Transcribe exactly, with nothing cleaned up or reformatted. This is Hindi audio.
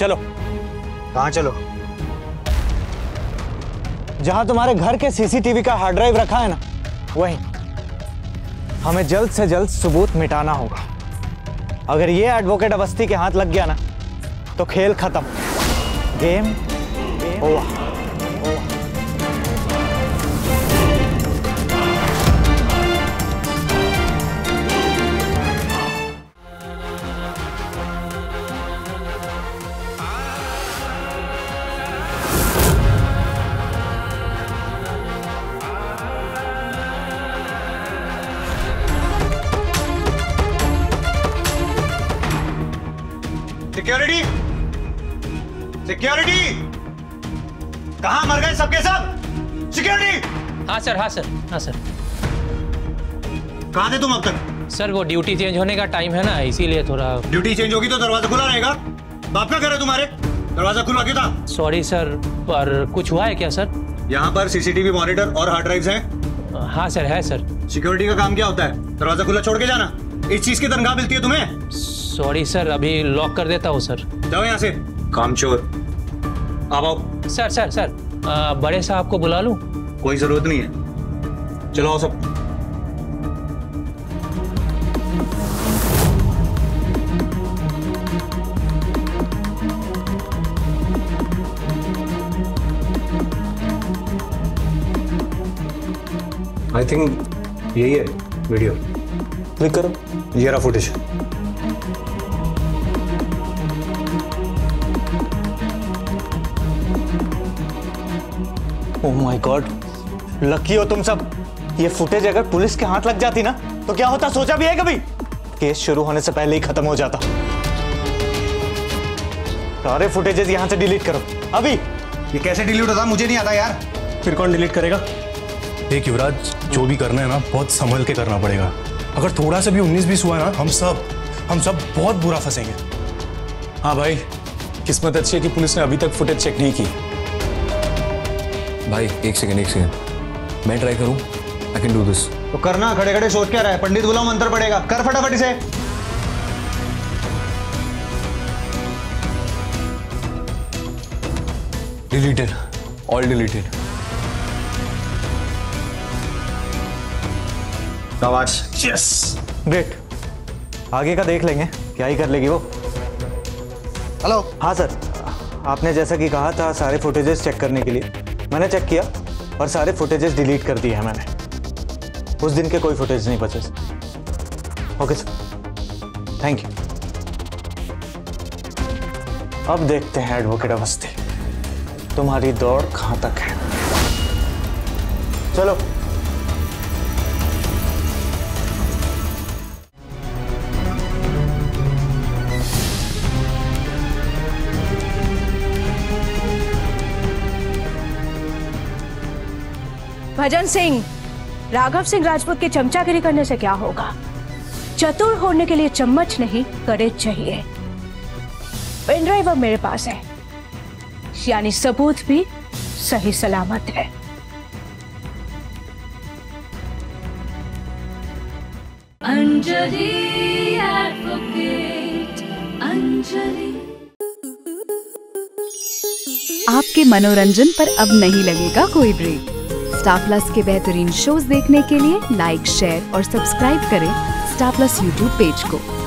चलो। कहाँ चलो? जहां तुम्हारे घर के सीसीटीवी का हार्ड ड्राइव रखा है ना, वहीं। हमें जल्द से जल्द सबूत मिटाना होगा। अगर ये एडवोकेट अवस्थी के हाथ लग गया ना, तो खेल खत्म। Game over. सिक्योरिटी, सिक्योरिटी, कहां मर गए सबके सब? सिक्योरिटी। हाँ सर, हाँ सर, हाँ सर। कहां थे तुम अब तक? सर वो ड्यूटी चेंज होने का टाइम है ना, इसीलिए थोड़ा। ड्यूटी चेंज होगी तो दरवाजा खुला रहेगा। बाप का घर है तुम्हारे, दरवाजा खुला क्यों था? सॉरी सर, पर कुछ हुआ है क्या सर? यहाँ पर सीसीटीवी मॉनिटर और हार्ड ड्राइव्स हैं। हाँ सर, है सर। सिक्योरिटी का काम क्या होता है? दरवाजा खुला छोड़ के जाना। इस चीज की तनख्वाह मिलती है तुम्हें? सॉरी सर, अभी लॉक कर देता हूँ सर। जाओ यहाँ से, कामचोर। आप आओ। सर सर सर, आ, बड़े साहब को बुला लूं? कोई जरूरत नहीं है, चलो आओ सब। आई थिंक यही है वीडियो। क्लिक करो, ये रहा footage. Oh my god, lucky हो तुम सब। ये फुटेज अगर पुलिस के हाथ लग जाती ना, तो क्या होता सोचा भी है कभी? केस शुरू होने से पहले ही खत्म हो जाता। सारे फुटेजेस यहां से डिलीट करो अभी। ये कैसे डिलीट होता मुझे नहीं आता यार। फिर कौन डिलीट करेगा? देख युवराज, जो भी करना है ना बहुत संभल के करना पड़ेगा। अगर थोड़ा सा भी उन्नीस बीस हुआ ना, हम सब हम सब बहुत बुरा फंसेंगे। हाँ भाई, किस्मत अच्छी है कि पुलिस ने अभी तक फुटेज चेक नहीं की। भाई एक सेकंड एक सेकंड मैं ट्राई करूं। I can do this. तो करना, खड़े खड़े सोच क्या रहा है? पंडित बुलाओ, मंत्र पड़ेगा। कर फटाफट इसे। Deleted, all deleted. आवाज। Yes, great. आगे का देख लेंगे, क्या ही कर लेगी वो। हेलो। हाँ सर, आपने जैसा कि कहा था सारे फुटेजेस चेक करने के लिए, मैंने चेक किया और सारे फुटेजेस डिलीट कर दिए हैं मैंने। उस दिन के कोई फुटेज नहीं बचे। Okay sir, thank you. अब देखते हैं एडवोकेट अवस्थी, तुम्हारी दौड़ कहां तक है। चलो। भजन सिंह, राघव सिंह राजपूत के चमचागिरी करने से क्या होगा? चतुर होने के लिए चम्मच नहीं, करेज चाहिए। पेन ड्राइव अब मेरे पास है, यानी सबूत भी सही सलामत है। अंजलि एडवोकेट, अंजलि। आपके मनोरंजन पर अब नहीं लगेगा कोई ब्रेक। स्टार प्लस के बेहतरीन शोज देखने के लिए लाइक, शेयर और सब्सक्राइब करें स्टार प्लस यूट्यूब पेज को।